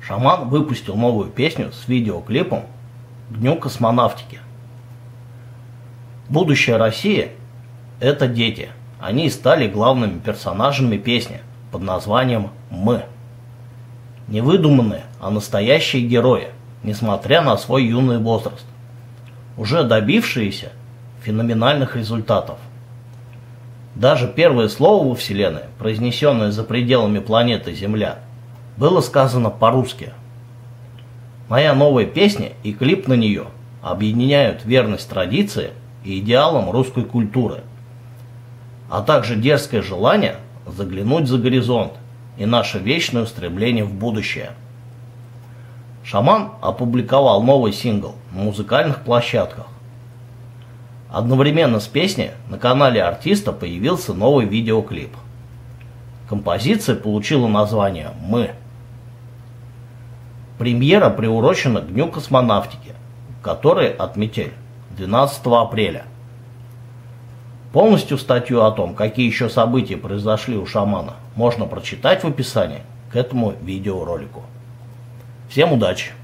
Шаман выпустил новую песню с видеоклипом к Дню космонавтики. Будущее России – это дети. Они стали главными персонажами песни под названием «Мы». Не выдуманные, а настоящие герои, несмотря на свой юный возраст, уже добившиеся феноменальных результатов. Даже первое слово во Вселенной, произнесенное за пределами планеты Земля, было сказано по-русски. Моя новая песня и клип на нее объединяют верность традиции и идеалам русской культуры, а также дерзкое желание заглянуть за горизонт и наше вечное устремление в будущее. Шаман опубликовал новый сингл на музыкальных площадках. Одновременно с песней на канале артиста появился новый видеоклип. Композиция получила название «Мы». Премьера приурочена к Дню космонавтики, который отметили 12 апреля. Полностью статью о том, какие еще события произошли у шамана, можно прочитать в описании к этому видеоролику. Всем удачи!